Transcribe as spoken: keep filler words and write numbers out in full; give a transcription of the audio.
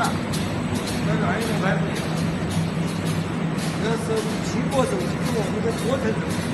了，跟软硬的牌不一样。这是七国寿，七国那个过程寿。